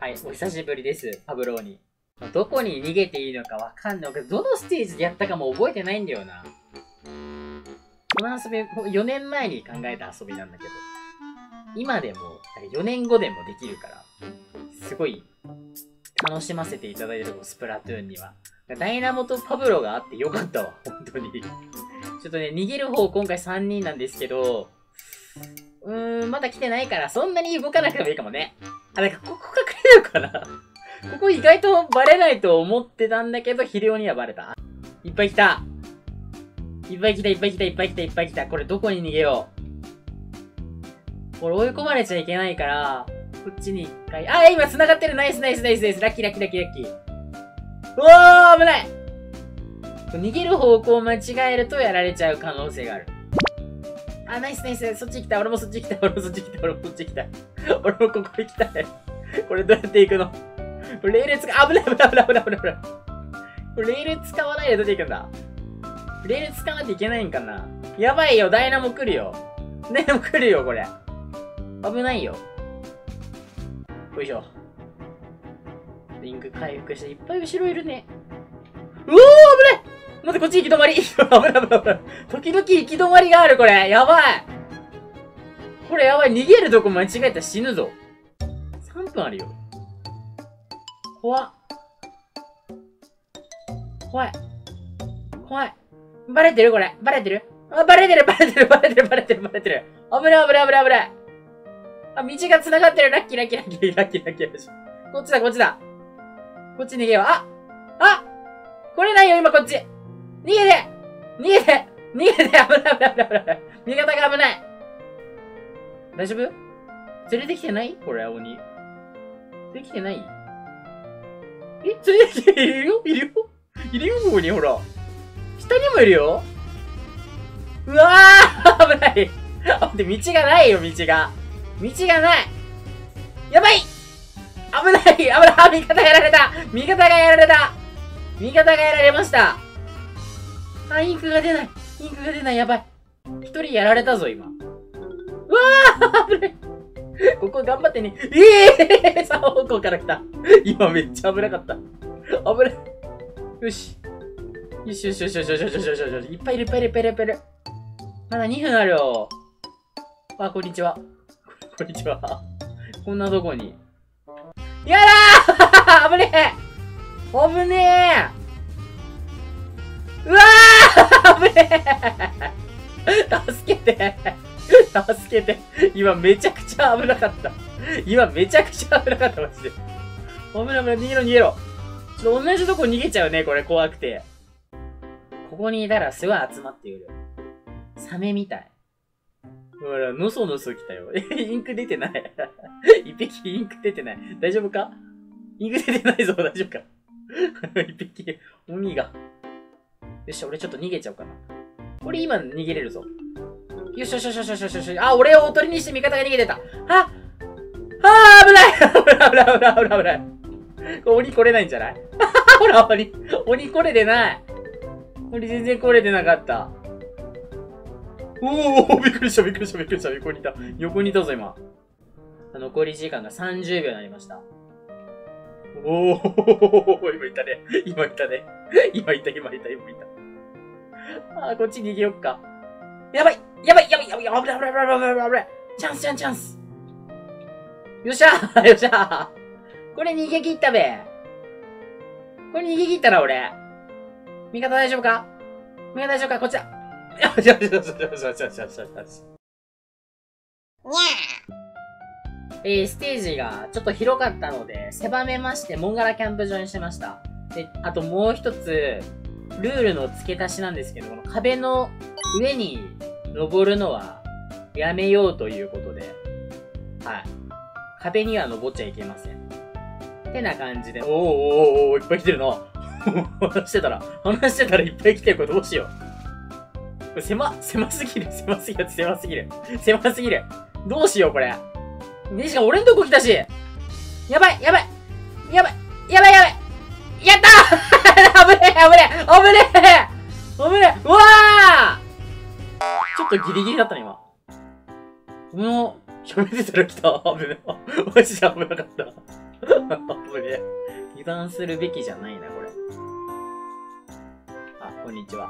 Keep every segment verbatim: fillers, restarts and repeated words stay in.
はい、お久しぶりです、パブローニ。どこに逃げていいのかわかんないけど、どのステージでやったかも覚えてないんだよな。この遊び、よねんまえに考えた遊びなんだけど、今でも、よねんごでもできるから、すごい、楽しませていただいてるスプラトゥーンには。ダイナモとパブロがあってよかったわ、本当に。ちょっとね、逃げる方今回さんにんなんですけど、うーん、まだ来てないから、そんなに動かなくてもいいかもね。あ、なんかここ隠れるかなここ意外とバレないと思ってたんだけど、ヒレオにはバレた。いっぱい来た。いっぱい来た、いっぱい来た、いっぱい来た、いっぱい来た。これどこに逃げよう。これ追い込まれちゃいけないから、こっちに一回。あ、今繋がってる。ナイスナイスナイスナイス。ラッキーラッキーラッキーラッキー。うわー、危ない。逃げる方向を間違えるとやられちゃう可能性がある。あ、ナイスナイス。そっち来た。俺もそっち来た。俺もそっち来た。俺もそっち来た。俺もここ行きたい。これどうやって行くの？レール使う。危ない危ない危ない危ない危ない危ない。これレール使わないでどうやって行くんだ？レール使わないといけないんかな？やばいよ。ダイナモ来るよ。ダイナモ来るよ、これ。危ないよ。よいしょ。リンク回復して、いっぱい後ろいるね。うおー、危ない！待って、こっち行き止まり。危ない危ない危ない。時々行き止まりがある、これ。やばい。これやばい。逃げるとこ間違えたら死ぬぞ。さんぷんあるよ。怖っ。怖い。怖い。バレてるこれ。バレてるあ、バレてるバレてるバレてるバレてるバレてる。危ない危ない危ない危ない。あ、道が繋がってる。ラッキーラッキーラッキーラッキーラッキーラッキー。こっちだこっちだ。こっち逃げよう。ああ来れないよ今こっち。逃げて逃げて逃げて危ない危ない危ない危ない。味方が危ない。大丈夫？連れてきてない？これ、鬼。連れてきてない？え？連れてきているよいるよいるよここに、ほら。下にもいるよ。うわー危ない。待って、道がないよ、道が。道がない。やばい危ない危ない味方がやられた味方がやられた味方がやられました。あ、インクが出ない。インクが出ない。やばい。一人やられたぞ、今。うわー危ない。ここ頑張ってね。ええー、さん方向から来た。今めっちゃ危なかった。危ない。よし。よしよしよしよしよしよしよしよしよし。いっぱいいるいっぱいいるいっぱいいるいっぱいいる。まだにふんあるよ。あ、こんにちは。こんにちは。こんなとこに。やだー危ねえ危ねえうわー危ねえ助けて助けて今めちゃくちゃ危なかった。今めちゃくちゃ危なかった、マジで。危ない危ない、逃げろ逃げろ。ちょっと同じとこ逃げちゃうね、これ怖くて。ここにいたらすごい集まってくる。サメみたい。ほら、のそのそ来たよ。え、インク出てない。一匹インク出てない。大丈夫か？インク出てないぞ、大丈夫か？一匹、鬼が。よし、俺ちょっと逃げちゃおうかな。俺今逃げれるぞ。よしよしよしよしよしよしよし。あ、俺をおとりにして味方が逃げてた。ああ危ない危ない危ない危ない危ない危ない。鬼来れないんじゃない？ほら、鬼、鬼来れてない。鬼全然来れてなかった。おおびっくりしたびっくりしたびっくりした。横にいた。横にいたぞ、今。残り時間がさんじゅうびょうになりました。おお今いたね。今いたね。今いた、今いた、今いた。あー、こっち逃げよっか。やばいやばいやばいやばいやばい危ない危ない危ない危ない危ない。チャンスチャンスチャンス。よっしゃーよっしゃー。これ逃げ切ったべ。これ逃げ切ったな、俺。味方大丈夫か？味方大丈夫か？こっちだ。よしよしよしよしよしよしよしよしよし。えー、ステージがちょっと広かったので、狭めまして、モンガラキャンプ場にしました。で、あともう一つ、ルールの付け足しなんですけど、この壁の上に登るのはやめようということで、はい。壁には登っちゃいけません。ってな感じで、おーおーおー、いっぱい来てるな。話してたら、話してたらいっぱい来てる。これどうしよう。これ狭、狭すぎる。狭すぎる。狭すぎる。狭すぎる。どうしよう、これ。ね、しかも俺んとこ来たし。やばい、やばい。やばい、やばい、やばい。やったー危ねえ、危ねえ、危ねえ危ねえうわーちょっとギリギリだったね、今。この、喋ってたら来た。危ねえ。マジで危なかった。 これ、油断するべきじゃないな、これ。あ、こんにちは。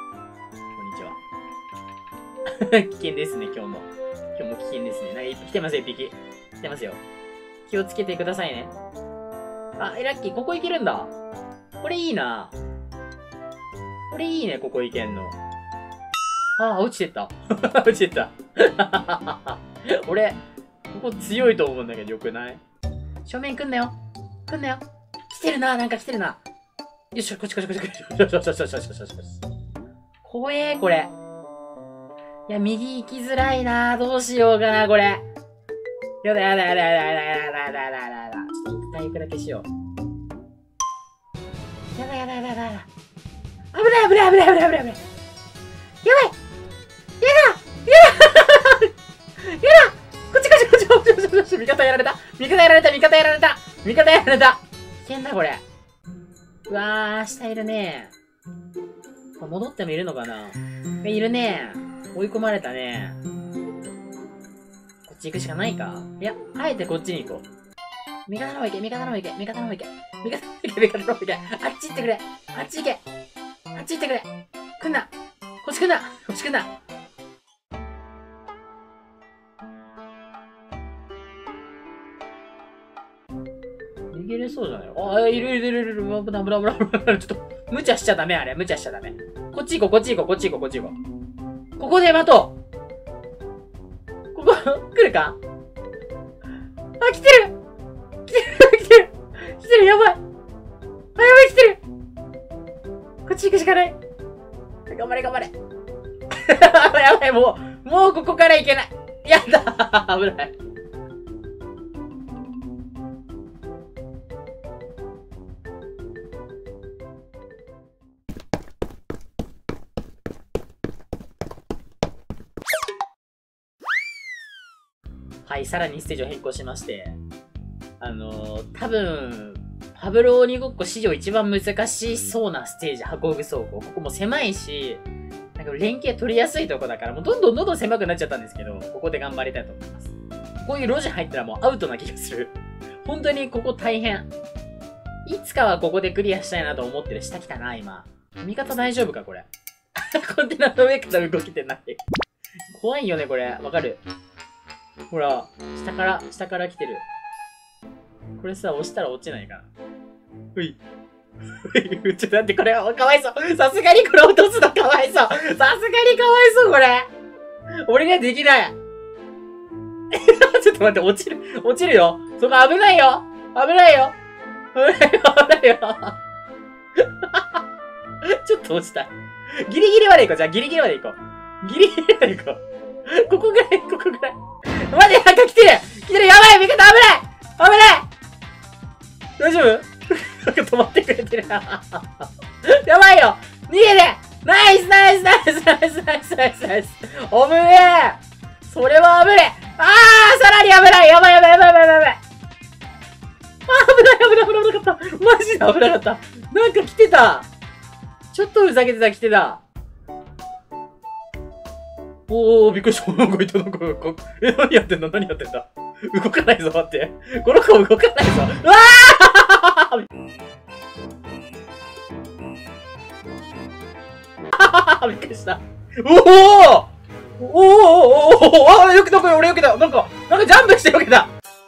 こんにちは。危険ですね、今日も。今日も危険ですね。なんか一匹来てますよ、一匹。来てますよ。気をつけてくださいね。あ、え、ラッキー、ここ行けるんだ。これいいな。これいいね、ここ行けんの。あー、落ちてった。落ちてった。俺、ここ強いと思うんだけど、よくない？正面来んなよ。来んなよ。来てるな、なんか来てるな。よいしょ、こっちこっちこっちこっち。よしよしよしよしよしよしよし。怖え、これ。いや、右行きづらいな。どうしようかな、これ。やだやだやだやだやだやだやだやだやだ。ちょっと一回行くだけしよう。やだやだやだやだやだ。危ない危ない危ない危ない危ない危ない。やばい。やだやだやだ。こっちこっちこっちこっちこっちこっち。味方やられた味方やられた味方やられた味方やられた。危険だこれ。うわー、下いるね。戻ってもいるのかな？いるね。追い込まれたね。こっち行くしかないか？いや、あえてこっちに行こう。味方の方行け、味方の方行け、味方の方行け。味方の方行け、味方の方行け。あっち行ってくれ。あっち行け。あっち行ってくれ。来んな。こっち来んな。こっち来んな。逃げれそうじゃないあ、いるいるいるいる。危ない危ない危ない危ない。ちょっと、無茶しちゃダメ、あれ。無茶しちゃダメ。こっち行こう、こっち行こう、こっち行こう、こっち行こう。ここで待とう。ここ、来るかあ、来てる来てる来てる来てるやばいあ、やばい来てるこっち行くしかない頑張れ頑張れやばいもう、もうここから行けないやだ危ないはい、さらにステージを変更しまして、あのー、多分、パブロ鬼ごっこ史上一番難しそうなステージ、運ぶ倉庫。ここも狭いし、なんか連携取りやすいとこだから、もうどんどんどんどん狭くなっちゃったんですけど、ここで頑張りたいと思います。こういう路地入ったらもうアウトな気がする。本当にここ大変。いつかはここでクリアしたいなと思ってる。下来たな、今。味方大丈夫か、これ。コンテナの上から動きてない。怖いよね、これ。わかる。ほら、下から、下から来てる。これさ、押したら落ちないかな。ふい。ふい。ちょっと待って、これ、かわいそう。さすがにこれ落とすのかわいそう。さすがにかわいそう、これ。俺ができない。ちょっと待って、落ちる。落ちるよ。そこ危ないよ。危ないよ。危ないよ。危ないよ。ちょっと落ちた。ギリギリまで行こう。じゃあ、ギリギリまで行こう。ギリギリまで行こう。ここぐらい、ここぐらい。待って、なんか来てる来てるやばい味方危ない危ない大丈夫なんか止まってくれてる。やばいよ逃げてナイスナイスナイスナイスナイスナイスナイスおぶねえそれは危ねえあーさらに危ないやばいやばいやばいやばいやばいあー危ない危ない危ない危なかったマジで危なかったなんか来てたちょっとふざけてた来てたおー、びっくりした。なんかいた、なんか、え、何やってんだ何やってんだ動かないぞ、待って。この子動かないぞ。うわーびっくりした。おおおおおおおあ、よけた、俺よけた。なんか、なんかジャンプしてよけた。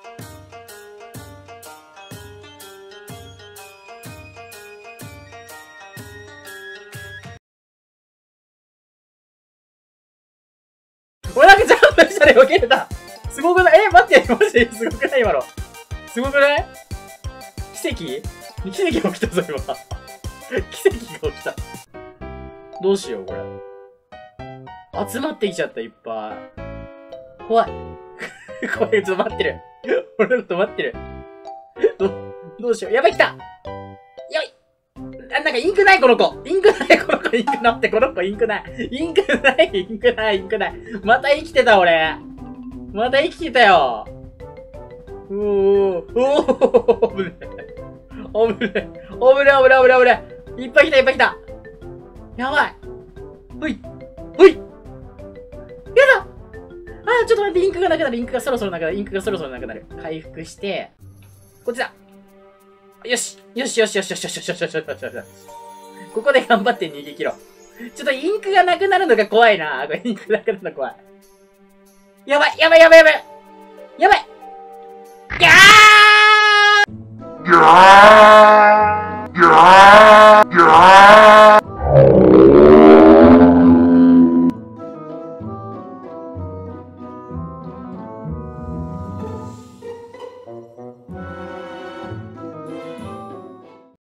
俺なんかジャンプしたら避けれたすごくないえ、待って、マジですごくない今の。すごくない奇跡奇跡が起きたぞ、今。奇跡が起きた。どうしよう、これ。集まってきちゃった、いっぱい。怖い。怖い、ちょっと待ってる。俺のこと待ってる。ど、どうしよう。やばい、来たよいあ、なんかインクないこの子インクないこの子インクなってこの子インクないインクないインクないインクないまた生きてた俺また生きてたよおーおーおー危ねえ危ねえ危ねえ危ねえ危ねえ危ねえいっぱい来たいっぱい来たやばいほいほいやだあーちょっと待ってインクがなくなるインクがそろそろなくなるインクがそろそろなくなる回復してこっちだ。よしよしよしよしよしよしよしよしよしよしよしよし。ここで頑張って逃げ切ろう。ちょっとインクがなくなるのが怖いな。これインクなくなるの怖い。やばいやばいやばいやばいやばい。ギャーギャー